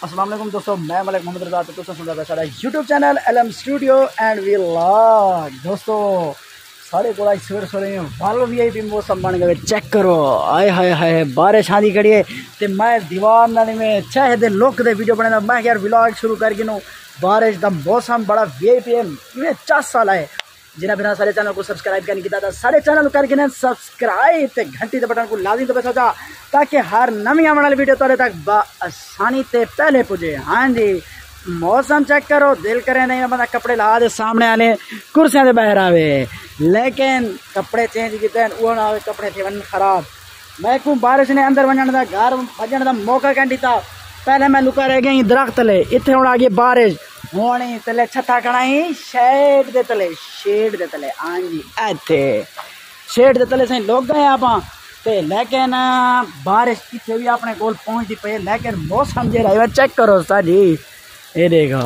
अस्सलाम वालेकुम दोस्तों, मैं मलिक मोहम्मद रज़ा तो तुम सुन रहा था YouTube channel LM studio and vlog. दोस्तों साढ़े को सवेरे सवेरे वाल VIP मौसम बन गए, चेक करो। आए हाय हाय बारिश आंधी खड़ी है तो मैं दीवार नाले में छह दिन लुक दे वीडियो बना। मैं यार व्लॉग शुरू करके नो बारिश का मौसम बड़ा VIP है। मैं 4 साल आए जिन्हें बिना सारे चैनल को सब्सक्राइब करने की था सारे चैनल करके सब्सक्राइब ते घंटी के बटन को लाजमी तो सोचा ताकि हर नवी आने वाली वीडियो तेरे तक आसानी से पहले पुजे। हाँ जी, मौसम चेक करो, दिल करे नहीं बंदा कपड़े ला दे सामने आने कुर्सियां से बाहर आवे, लेकिन कपड़े चेंज किए वो ना आवे, कपड़े थे वन खराब। मैं को बारिश ने अंदर वजन का घर भजन का मौका कहती था। पहले मैं लुका रह गई दरख्त तले, इतने हूँ आ गई बारिश होनी तले छत्ता कनाई शेड दे तले, शेड दे तले। हाँ जी, इतने शेड दे तले सही लोग गए आप ते, लेकिन बारिश कितने भी अपने कोल पहुँचती पे, लेकिन मौसम जो रहा चेक करो सा जी, ये देखो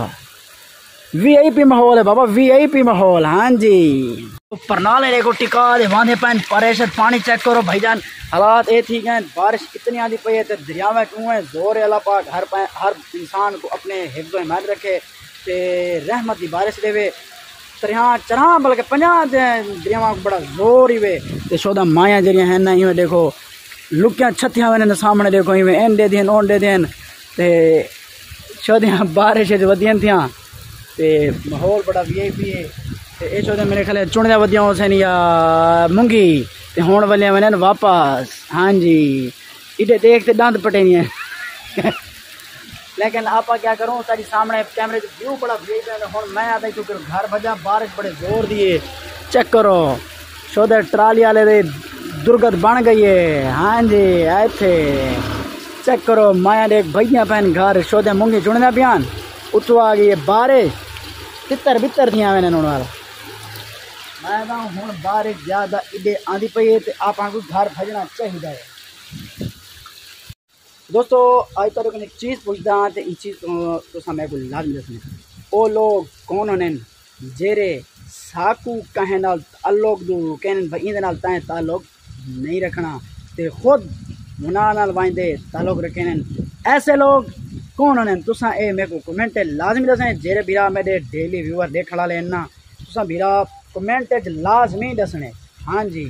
VIP माहौल है बाबा, VIP माहौल। हाँ जी, परनाले देखो टिका दे बांधे पैन परेशान पानी चेक करो भाईजान, हालात ये ठीक हैं। बारिश इतनी आंधी पई है तो दरिया में क्यों है जोर अल्लाह पाक हर इंसान को अपने हिफ्ज़ व हिमायत रखे ते रहमत की बारिश देवे। तरह चरह बल्कि 50 दरियावां को बड़ा जोर ही वे ते शोदा माया जरिया है ना। इवें देखो लुकियां छत्तियां वे सामने देखो, इवें एन दे देन ओन दे देन ते शोदियां बारिश वधियन थियां ते माहौल बड़ा VIP है। ते ये शोदे मेरे ख्याल चुनदा वधिया होसन या मुंगी ते होण वाले वने वापस। हाँ जी, इधे देख ते दंद पटे नहीं है लेकिन आप क्या करूँ, सारी सामने कैमरे व्यू बड़ा VIP है। हुण मैं आता क्योंकि घर भजा बारिश बड़े जोर दिए, चेक करो शोदे ट्राली वाले दे दुर्गत बन गई है। हाँ जी, इत्थे चेक करो माया देख भैया पैन घर शोदे मुंगी चुनदा पियान, उतो आ गई है बारिश, तितर बितर थी मैंने वाल। मैं हूँ बारिश ज़्यादा इधे आंधी पई है तो आप घर भजना चाहिए। दोस्तों आज तो एक चीज़ पूछता हाँ तो चीज़ तो मैं को लाजमी दसने, वो लोग कौन होने जेरे साकू कहे नाल ताल्लुक दू कहने भाई इंदे नाल ताए ताल्लुक नहीं रखना ते खुद मुना नाल वाइंदे ताल्लुक रखें, ऐसे लोग कौन होने तुसा ए मेरे को कमेंट लाजमी दसें। जेरे भीरा मेरे डेली व्यूअर देखने वाले ना तुसा भीरा कमेंट लाजमी दसने। हाँ जी,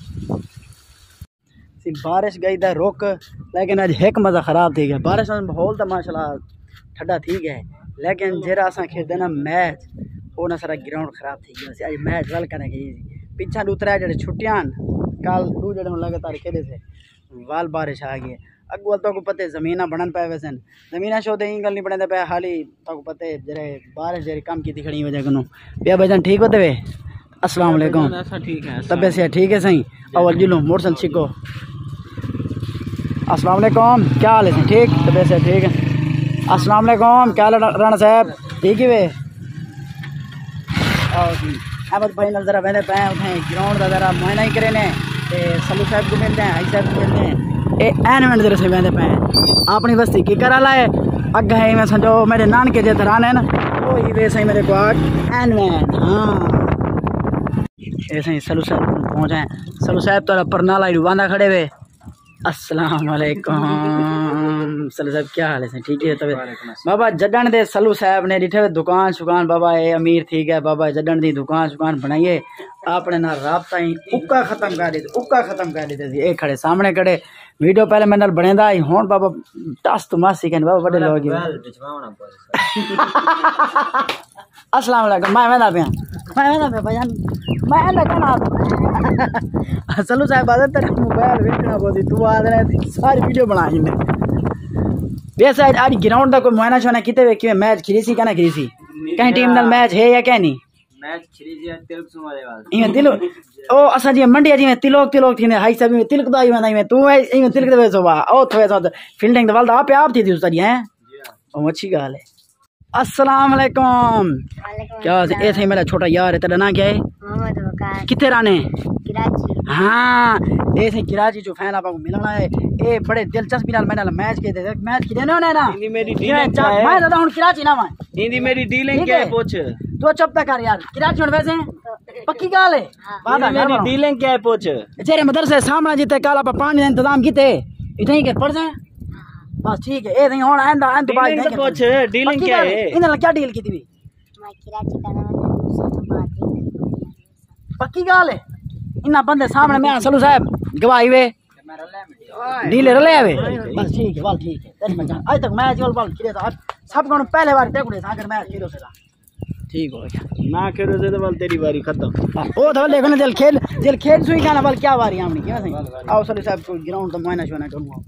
बारिश गई था रुक, लेकिन आज एक मज़ा ख़राब थी गया। बारिश में माहौल तो माशाल्लाह ठंडा थी गया, लेकिन जरा असा खेलते ना मैच वो ना सारा ग्राउंड ख़राब थी गया। आज मैच वल करें पिछा दूसरा जो छुट्टियां कल दू जड़े लगातार खेले थे वाल बारिश आ गई। अगुआ तो पते ज़मीन बनन पे वैसन ज़मीन शो दे गल नहीं बने पे हाली तो पते जरे बारिश जरी कम की खड़ी वजह को भैया भाईजान ठीक होते वे। अस्सलाम वालेकुम, ठीक है तबीयत से ठीक है सही अवल जुलूम मोरसल छिको। अस्सलाम वालेकुम, क्या हाल है ठीक तबीयत से ठीक है। अस्सलाम वालेकुम, क्या हाल है राणा साहब ठीक है वे। आओ जी अहमद भाई नल जरा बहने पे उठे ग्राउंड का जरा मुआयना ही करे ने सलू साहब को मिलते हैं, हाई साहब को मिलते हैं। ए एन जरा से बहने पे अपनी बस्ती की करा लाए अग है मैं समझो मेरे नानके जे तरह है ना वो ही वैसे ही मेरे को आग एन में। हाँ ऐसे ही सलू साहब पहुँचे, सलू साहब तो परनाला बांधा खड़े हुए। अस्सलाम वालेकुम सलू साहब क्या हाल है ठीक है तबे बाबा जडन दे सलू साहब ने डिठे दुकान शुकान बाबा ये अमीर थी गया बाबा जडन दी दुकान शुकान बनाइए आपने ना राबता ही उक्का खत्म कर दी, उक्का खत्म कर दी। ये खड़े सामने खड़े वीडियो पहले मैंने बनेदा ही हुन बाबा टस तो मासी कहने बाबा बड़े लोग अस्सलाम वालेकुम मैं वेंदा पे भाईजान मैं लगना सलू साहब बात तेरा मोबाइल वेचना बोदी तू आ रहे सारी वीडियो बनाई मैं वैसे आज ग्राउंड का कोई मुआयना शोना किते वे कि मैच खिरी सी कहना खिरी सी कहीं टीम नाल मैच है या क्या नहीं मैच खिरी जी तिलक सुमारे वाला इवें तिलक ओ असा जी मंडी जी में तिलक थी हाई सब में तिलक दाई में नहीं तू इवें तिलक दे सो बा ओ थवे सो फील्डिंग दे वाल आप थी उस्ताद हैं ओ अच्छी गाल है। अस्सलाम वालेकुम, क्या ऐसे ही मेरा छोटा यार है तेरा नाम क्या है मोहम्मद वकार कितने राने कराची। हाँ ऐसे कराची जो फैन आपको मिलना है ए बड़े दिलचस्पी नाल मैंने मैच के दे मैच की देने होने ना हिंदी मेरी डीलिंग क्या है मैं दादा हुन कराची ना मैं हिंदी मेरी डीलिंग क्या है पूछ तू चुप तक कर यार कराची हुन वैसे पक्की गाल है बात मेरी डीलिंग क्या है पूछ जेरे मदरसे सामने जिते काला पानी का इंतजाम किते इतने ही के पड़ जाए बस ठीक है ए नहीं होना आंदा आंदा बात नहीं कुछ डीलिंग क्या है इन्हां क्या डील की थी पक्की गाल है इन्ना बंदे सामने मैं सलू साहब गवाही वे डीले रले आवे बस ठीक है वाल ठीक है तेरी मजान आज तक मैच वाल खेले था सब को पहले बार टेकुड़े था अगर मैच खेलो से ठीक हो गया ना खेलो से तो वाल तेरी बारी खत्म ओ तो देखो ना दिल खेल सुई खाना वाल क्या बारी हमनी क्या सही आओ सलू साहब को ग्राउंड तो मुआयना शोना करूंगा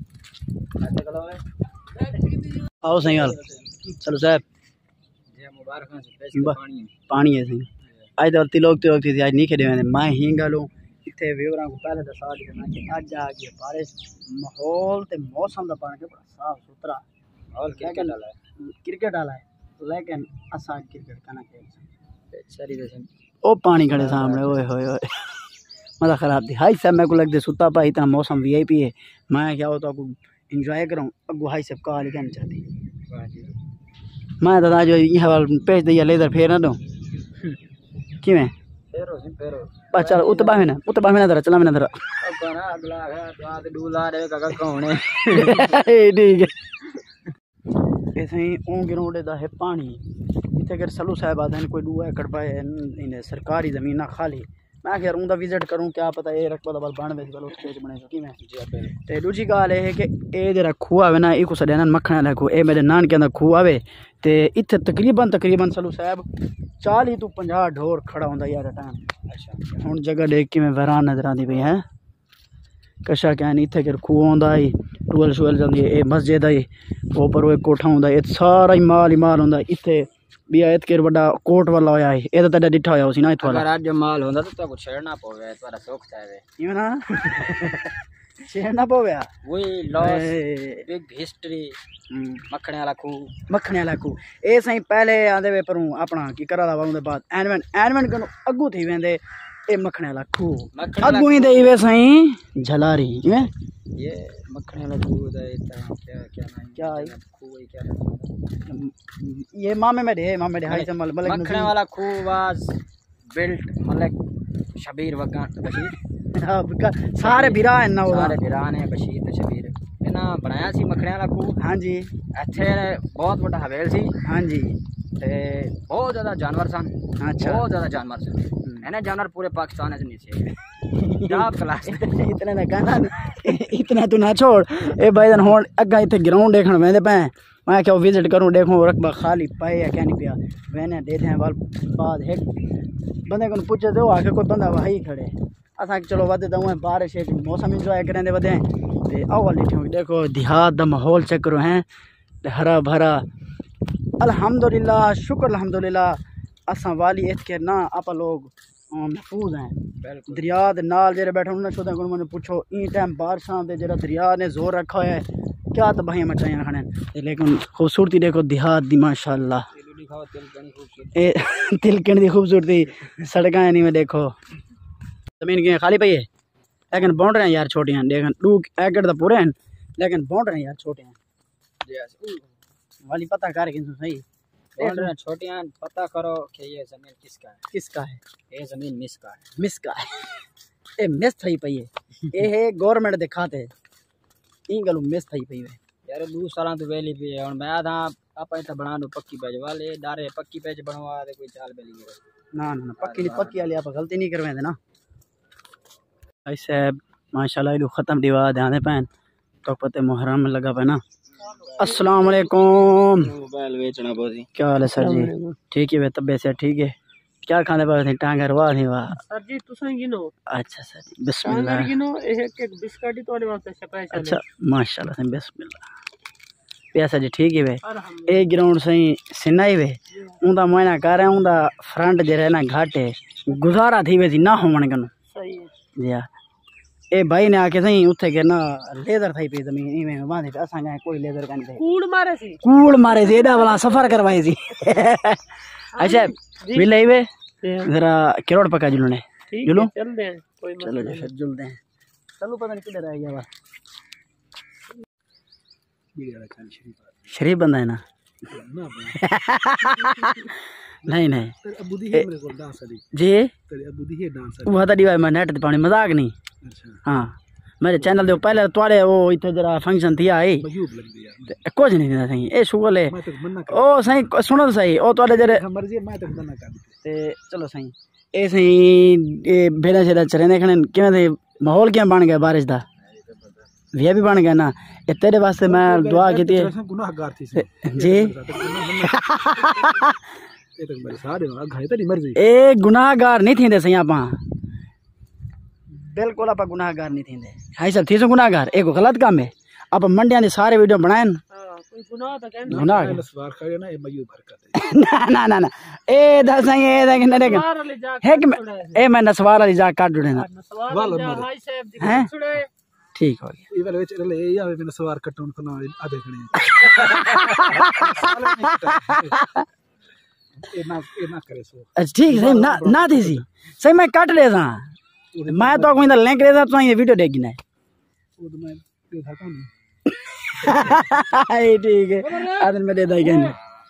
आओ सही हाल सलू साहब पानी है सही आज तो तिलोक थी आज नहीं खेले मैं ही गलूं इतने व्यूअर को पहले दसा देना कि अज आ गई बारिश माहौल ते मौसम का पानी बड़ा साफ सुथरा और क्रिकेट वाला है लेकिन असा क्रिकेट करना खेल ओ पानी खड़े सामने ओए होए होए मजा खराब थी हाई साहब मेरे को लगते सुता पा इतना मौसम वीआईपी है मैं क्या होता को एंजॉय करूँ अगू हाई साहब कहा कहना चाहती मैं दादा जो यहाँ पेज दिया लेदर फेर ना दो कि मैं बस चल उत बामे ना दरा चला मैंने दरा ठीक है ऐसे ही ओं ग्राउंड दा है पानी इतने अगर सलू साहब आते कोई 2 एकड़ पाए इन्हें सरकारी जमीन खाली मैं क्या उनका विजिट करूँ क्या पता ये रकबा दबल बन वे उस पेज बने कि मैं ते दूजी गल है कि ये जरा खूह आवे ना एक सड़े मक्खन वाला खूह ये मेरे नानके का खूह आवे ते इत्थे तकरीबन सलू साहब 40 to 50 ढोर खड़ा होंदा यार टाइम अच्छा हुन जगह देख के मैं वैरान नजर आती पई है कशा क्या नहीं इत्थे खूह होंदा ही टूअल शुअल जांदी है मस्जिद है ऊपर वो कोठा होंदा ये सारा ही माल होंदा इत्थे बिया इत केर बड़ा कोट वाला होया है ए तो तड़ा डिठा होया उसी ना इत वाला अगर आज माल होंदा तो कुछ छेड़ना पवे तुम्हारा सुख चाहे क्यों ना छेड़ना पवे वही लॉस बिग हिस्ट्री मखणे वाला खूह ए सही पहले आंदे वे पर अपना की करा दा उनदे बाद एनवेंट कनो अगू थी वेंदे ए मखणे वाला खूह अगू ही देई वे सही झलारी किवें ये मखणे वाला खूह दा क्या खूह क्या ये मामे में हाई से मखणे वाला खूह वाज बिल्ट मलिक शबीर वगान बशीर सारे बिरा है ना सारे बिरा ने बशीर ते शबीर इना बनाया सी मखणे वाला खूह हां जी ਇੱਥੇ बहुत बड़ा हवेल सी हां जी ते बहुत ज्यादा जानवर सन अच्छा बहुत ज्यादा जानवर सन मैंने जानवर पूरे पाकिस्तान से नीचे क्या क्लास इतने ना कहना इतना तू ना छोड़ ए भाईजान हुन अग्गा इथे ग्राउंड देखण वेंदे पे मैं क्या विजिट करूं देखूं रकबा खाली पाए या क्या नहीं पिया मैंने दे दे वाल बाद एक बंदे को पूछे तो आके कोई बंदा वही खड़े असा चलो वधे दऊं बारिश है मौसम एंजॉय करेंदे वधे ते आओ वाली देखो देहात दा माहौल चेक करो हैं हरा भरा अल्हम्दुलिल्लाह शुक्र अल्हम्दुलिल्लाह असा वाली इत के ना आप लोग महफूज हैं दरिया दे नाल जेरे बैठे उन्होंने छोदा को मैंने पूछो ई टाइम बारिशां दे जेरा दरिया ने जोर रखा है क्या तबाही मचाइयां खड़े लेकिन खूबसूरती देखो देहात दी माशाल्लाह ए तिलकन दी खूबसूरती सड़कां नहीं में देखो जमीन की खाली पई है लेकिन बाउंड्रियां यार छोटियां लेकिन 2 एकड़ दा पूरे हैं लेकिन बाउंड्रियां यार छोटे हैं वाली पता कर कि सही बाउंड्रियां छोटियां पता करो कि ये जमीन किसका है ये जमीन मिसका है ए मिस थई पई है ए है गवर्नमेंट दे खाते ई गलू मिस थई पई है यार 2 साल तो वेली पे है और मैं था आप इतना बना दो पक्की पेज वाले डारे पक्की पेज बनवा दे कोई चाल बेली ना पक्की वाली आप गलती नहीं करवे ना ऐसे माशाल्लाह ये ख़त्म दिवा ध्यान पैन तो पते मुहर्रम में लगा पे ना अस्सलाम वालेकुम मोबाइल बेचना बोजी क्या हाल है सर जी ठीक है तबीयत से ठीक है क्या खाने पर थे टांगर वाह नहीं वाह सर जी तुसा गिनो अच्छा सर जी बिस्मिल्लाह गिनो एक बिस्किट ही तोरे वास्ते स्पेशल अच्छा माशाल्लाह से बिस्मिल्लाह पैसा जी ठीक है वे ए ग्राउंड सही सिनाई वे उनदा महीना कर है उनदा फ्रंट जे रहना घाटे गुजारा थी वे ना होवन कन सही है जी ए भाई ने आके सही उथे के ना लेदर थई पे जमीन इमे बांधे पे असा कोई लेदर कानी थे कूड़ मारे सी एडा वाला सफर करवाई सी अच्छा मिले वे जरा करोड़ पका जुलने जुलो चलते हैं कोई चलो जी फिर जुलते हैं चलो पता नहीं किधर आ गया वा शरीफ बंदा है ना नहीं जी वो तो डिवाइस मैं नेट ते पानी मजाक नहीं हाँ मेरे चैनल दे पहले थोड़े वो इतने जरा फंक्शन थी आई मयूब लगदी यार कुछ नहीं दिंदा सही ए शुगल है मैं तो मन्ना कर ओ सही सुनो तो सही ओ थोड़े जरे मर्जी है, मैं तो मन्ना कर ते चलो सही ए सही ए भेड़ा छेड़ा चरे देखने किवें थे माहौल क्या बन गया बारिश दा वे भी बन गया ना ये तेरे वास्ते मैं दुआ की थी गुनाहगार थी जी ये तो मेरे सारे घाय तेरी मर्जी ए गुनाहगार नहीं थींदे सही आपा बिल्कुल आप गुनाहगार नहीं थींदे हाई सब थी सो गुनाहगार एक गलत काम है आप मंडियां दे सारे वीडियो बनाएन कोई गुनाह तो कहना गुनाह मैं सवार करे ना ये मयूब हरकत ना ना ना ना ए दस सही ए देख ना देख है कि ए मैं नसवार वाली जा काट डुडे ना वाल मर हैं ठीक हो गया ये वाले विच ले ये आवे मैंने सवार कटून को ना आधे खड़े ये ना करे सो अच्छा ठीक सही ना ना थी सी सही मैं काट ले सा मैं तो कोई लिंक दे दा तो ये वीडियो देखी ना वो तो मैं देखा था नहीं ठीक है आदन में दे दा क्या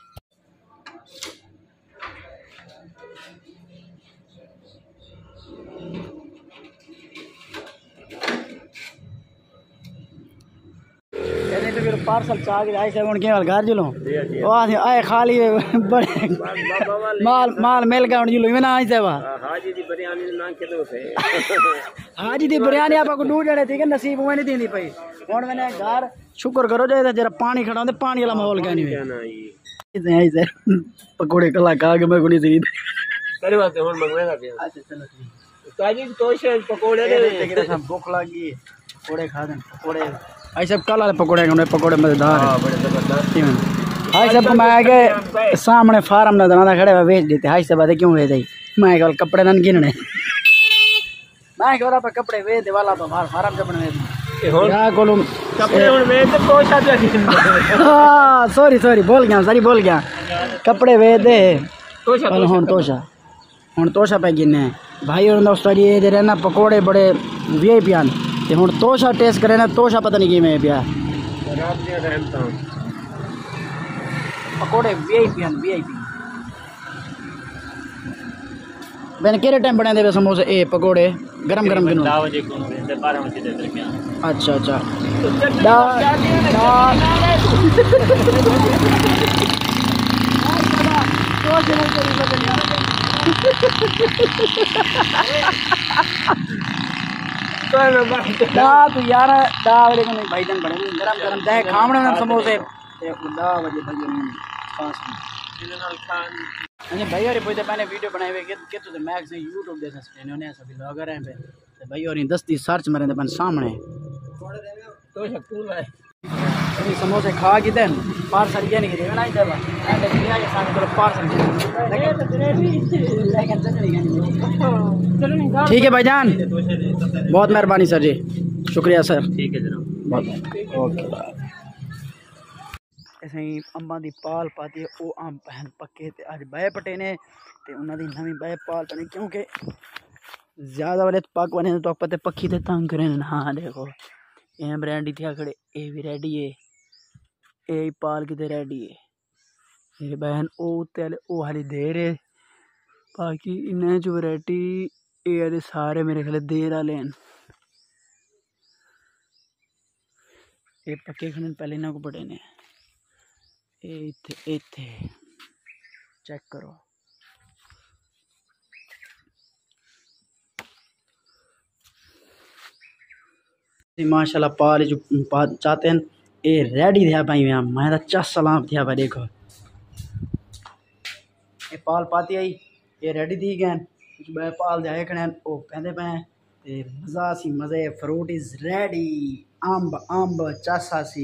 तो फिर पार्सल चाह के आई से उनके घर जुलो वहां आए खाली बड़े माल मिल गया उन जुलो में ना आई से वा हाजी दी बिरयानी ना के दो से हाजी दी बिरयानी आपा को ढूंढ जड़े थी नसीब में नहीं देंदी पई हुन मैंने घर शुक्र करो जे जरा पानी खड़ा होंदे पानी वाला माहौल क्या नहीं आई से पकोड़े कला खा के मैं कोनी सी तेरे वास्ते हुन मंगवेगा पिया अच्छा चलो ताजी तो पकोड़े दे भूख लगी पकोड़े खा दे पकोड़े आई सब कल वाले पकोड़े मजेदार है बड़े जबरदस्त हाई सब मैं आगे सामने फार्म नजर आना खड़े बेच देते हाई सब बातें क्यों बेच दी मैं कल कपड़े नन गिनने मैं कह पर कपड़े बेच दे वाला बाहर फार्म जब बने या कोलू कपड़े हुन बेच दे तोशा दे हां सॉरी बोल गया कपड़े बेच दे तोशा हुन तोशा पे गिनने भाई और दोस्तों ये जे रहना पकोड़े बड़े वीआईपी आन ते हुन तोशा टेस्ट करे ना तोशा पता नहीं किवें पिया रात दे टाइम ता पकोड़े वीआईपी आन वीआईपी मैंने केरे टाइम बने दे समोसे ए पकोड़े गरम गरम किनो 10 बजे को 12 बजे दे दरमियान अच्छा तू यार 10 बजे को नहीं भाईजान बने गरम चाहे खावणे में समोसे 10 बजे भाई खास भाई और पोते मैंने वीडियो बनाए हुए के तो मैक्स ने यूट्यूब जैसा स्क्रीन होने सभी ब्लॉगर हैं पे भाई और 10 सर्च मारे अपन सामने तो शक्ल है समोसे खा के देन पार्सल ये नहीं देना ही देवा एंड दुनिया के सामने तो पार्सल ठीक है भाईजान बहुत मेहरबानी सर जी शुक्रिया सर ठीक है जनाब ओके ऐसे ही अंबा की पाल पाती है वो अंब पहन पक्के ते अज बह पटे ने ते उन्होंने नवी बह पाल पने क्योंकि ज़्यादा वाले पक बने तो पते पक्षी ते तंग करें हाँ देखो ये ब्रांडी थी खड़े ये भी रेडी है ये पाल किते रेडी है मेरी बहन ओ हाली देर है बाकी इन्हें जो वैरायटी ये सारे मेरे ख्याल देर वाले हैं ये पक्के खड़े पहले इन्हों को बड़े ने इत्थे चेक करो माशाल्लाह पाल जो चाहते हैं ये रेडी थे भाई मैं चस सलाम थे भाई देखो ये पाल पाती आई ये रेडी थी गए पाल दे खड़े वो पहनते पे मज़ा सी मज़े फ्रूट इज़ रेडी अंब चासा सी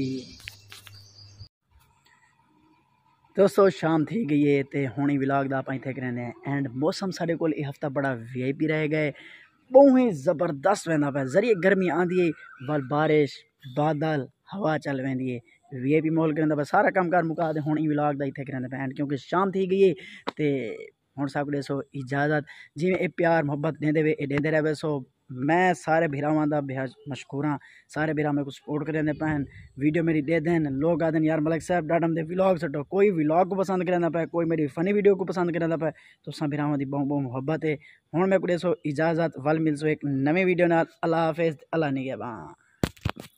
दोस्तों शाम थी गई है तो हुणी विलाग दा इत्थे करने एंड मौसम साढ़े को हफ्ता बड़ा वीआईपी रह गए बहुत ही ज़बरदस्त वह पे जरिए गर्मी आँदी है वाल बारिश बादल हवा चल वेंदी है वीआईपी माहौल करने सारा काम कार मुका दे हुणी विलाग दा इत्थे करने पे क्योंकि शाम थी गई है तो हुण साकू सो इजाज़त जिमें ये प्यार मुहब्बत देंदे वे देंदे रहे सो मैं सारे भरावां दा बेहद मशकूर हाँ। सारे भरा मेरे को सपोर्ट करेंदे पैन, वीडियो मेरी दे देन। लोग आदन यार मलिक साहब डाडम दे व्लॉग सटो, कोई व्लॉग को पसंद करेंदा पे, कोई मेरी फनी वीडियो को पसंद करेंदा पे। तुसां भरावां दी बहुत बहुत मुहब्बत है। हुण मैं को देसो इजाजत, वल मिलसो एक नवी वीडियो नाल। अल्लाह हाफिज़, अल्लाह निगहबान।